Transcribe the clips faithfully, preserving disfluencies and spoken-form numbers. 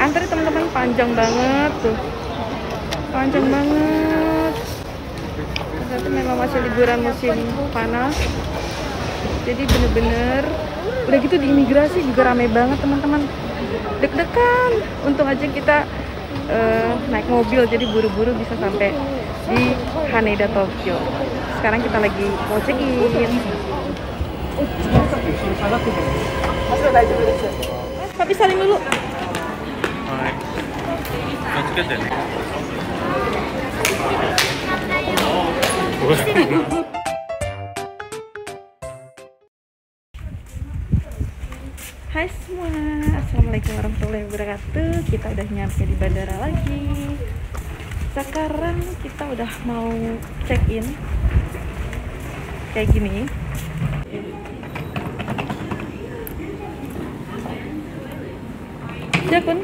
Antri teman-teman panjang banget tuh, panjang banget. Ternyata memang masih liburan musim panas, jadi bener-bener udah gitu di imigrasi juga rame banget teman-teman, deg-degan. Untung aja kita uh, naik mobil, jadi buru-buru bisa sampai di Haneda Tokyo. Sekarang kita lagi mau check in. Papi saling dulu. Hai. Hai semua, assalamualaikum warahmatullahi wabarakatuh. Kita udah nyampe di bandara lagi. Sekarang kita udah mau check in kayak gini. Jakun.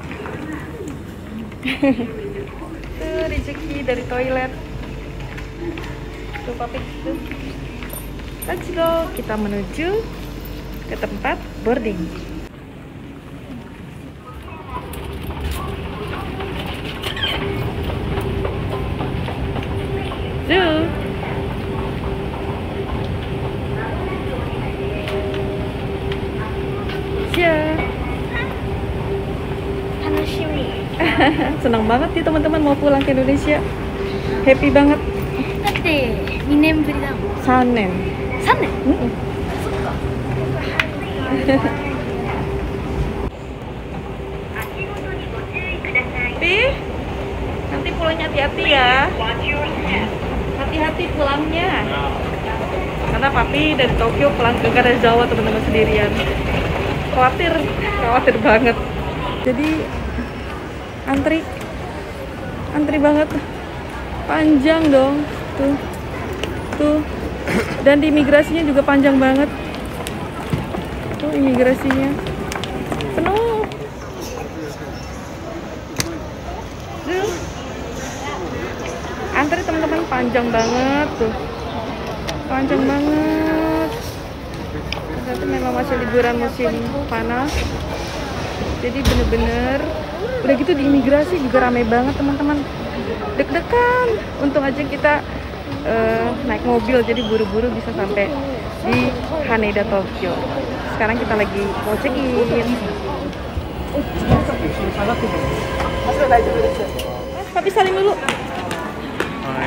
Tuh rezeki dari toilet. Tuh papi tuh. Let's go. Kita menuju ke tempat boarding. Tuh. Siap. Senang banget nih teman-teman mau pulang ke Indonesia. Happy banget. Date two年ぶりだもん。 三年。 三年？ Mm-mm. Pi, nanti pulangnya hati-hati ya. Hati-hati pulangnya. Karena papi dari Tokyo pulang ke Kanazawa teman-teman sendirian. Khawatir, khawatir banget. Jadi antri, antri banget, panjang dong, tuh, tuh. Dan di imigrasinya juga panjang banget. Tuh imigrasinya penuh. Tuh. Antri teman-teman panjang banget tuh, panjang banget. Ternyata memang masih liburan musim panas, jadi bener-bener udah gitu di imigrasi juga rame banget teman-teman, deg-degan. Untung aja kita uh, naik mobil, jadi buru-buru bisa sampai di Haneda Tokyo. Sekarang kita lagi mau check in. Papi saling dulu. Hai.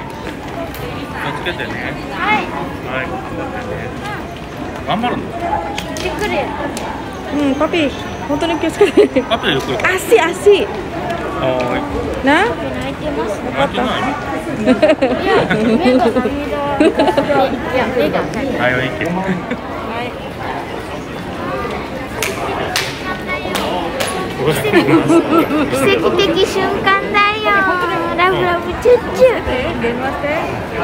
Hai. Hai. Gambar. ゆっくり。 Hmm, papi, nonton yang kios sekali. Apa ya itu? Asi, asi. Oh, Nah, 泣いてます。 mati nggak? いや、目が涙。いや、目が赤い。 Ayo ikut. hai. 奇跡的瞬間だよ。ラブラブチュッチュ。 Eh, denmate.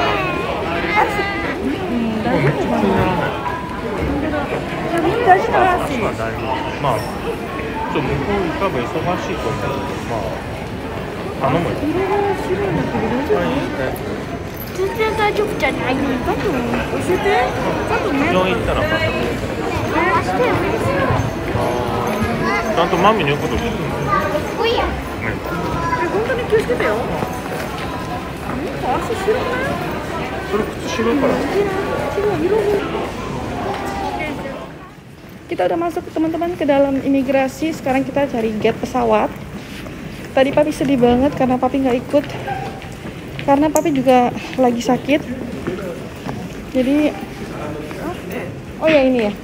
Hmm, 大丈夫かな。大丈夫かな。 まあだいぶ、まあ、ちょっと向こう多分忙しいと思うけど、まあ、頼むよ。 色が白いんだけど大丈夫？ 全然大丈夫じゃない。 だと教えて。ちゃんとね。 病院行ったらまた。 回してよ。 ちゃんとマミの言うこと聞くの。 おいや。 え、本当に気をつけてよ。足白くない？ それ靴白いから。 Kita udah masuk teman-teman ke dalam imigrasi. Sekarang kita cari gate pesawat. Tadi papi sedih banget karena papi nggak ikut, karena papi juga lagi sakit. Jadi, oh ya ini ya.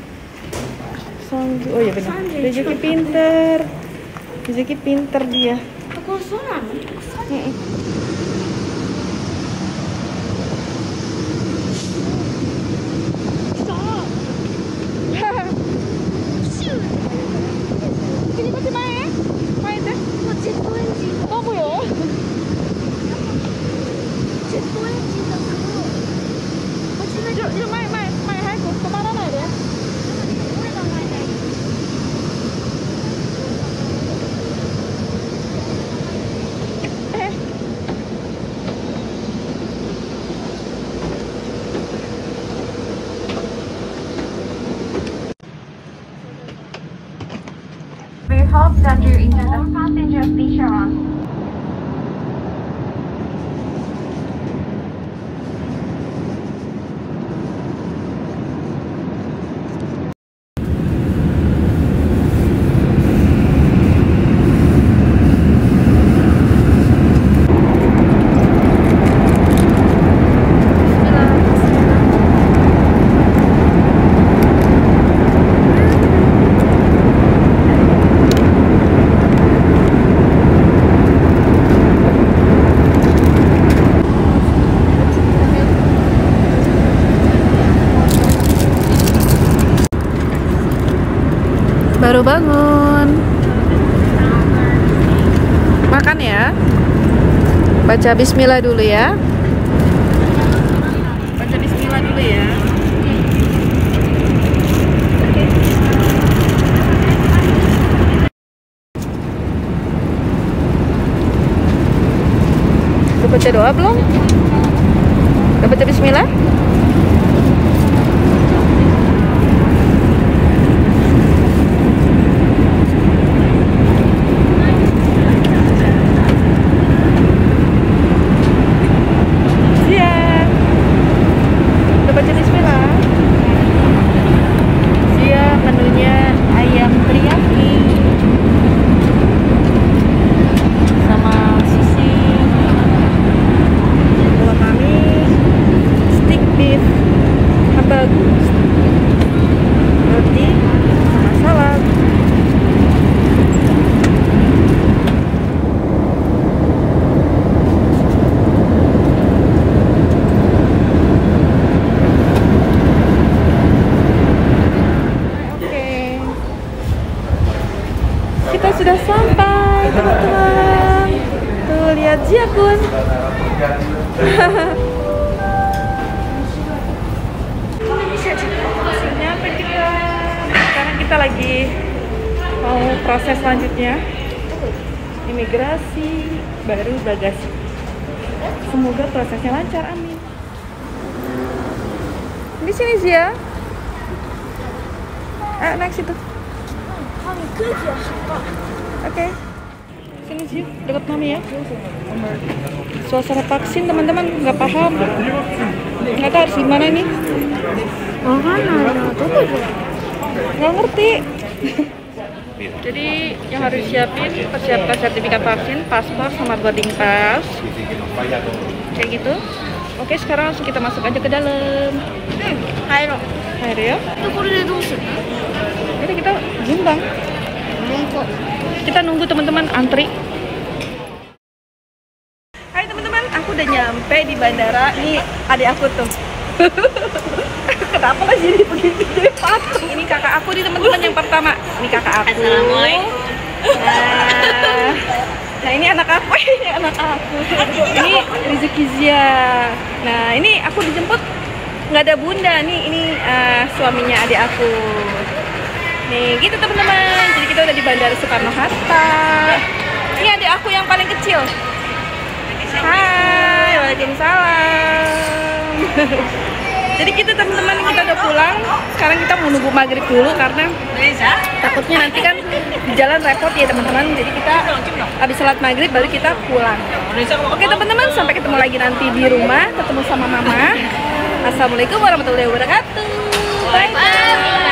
Oh ya benar. Rezeki pinter, Rezeki pinter dia. Kok sono? We hope Please enter into the passenger feature. Baru bangun. Makan ya. Baca bismillah dulu ya. Baca bismillah dulu ya. Udah baca doa belum? Udah baca bismillah? Kita sudah sampai, teman-teman. Tuh, lihat Jiakun. Nyampe kita. Sekarang kita lagi mau proses selanjutnya. Imigrasi baru bagasi. Semoga prosesnya lancar, amin. Di sini Zia. Ah, naik situ. Oke, okay. Sini sih, dekat mami ya. Suasana vaksin teman-teman nggak paham, nggak tahu harus gimana ini. Oh mana? Nggak ngerti. Jadi yang harus siapin, persiapkan sertifikat vaksin, paspor sama boarding pass, kayak gitu. Oke, sekarang langsung kita masuk aja ke dalam. Hmm, ayo, ayo ya. Jadi kita jimbang. Kita nunggu teman-teman antri. Hai teman-teman, aku udah nyampe di bandara. Nih adik aku tuh. Kenapa lah jadi begini? Jadi patung. Ini kakak aku nih teman-teman yang pertama. Ini kakak aku. Assalamualaikum. Nah, nah ini anak aku, ini anak aku. Ini Rizky Zia. Nah ini aku dijemput nggak ada bunda nih. Ini uh, suaminya adik aku. Nih gitu teman-teman, jadi kita udah di Bandara Soekarno-Hatta. Ini adik aku yang paling kecil. Hai, waalaikumsalam. Jadi kita teman-teman, kita udah pulang. Sekarang kita mau nunggu maghrib dulu karena takutnya nanti kan di jalan repot ya teman-teman. Jadi kita habis sholat maghrib baru kita pulang. Oke teman-teman, sampai ketemu lagi nanti di rumah, ketemu sama mama. Assalamualaikum warahmatullahi wabarakatuh. Bye bye.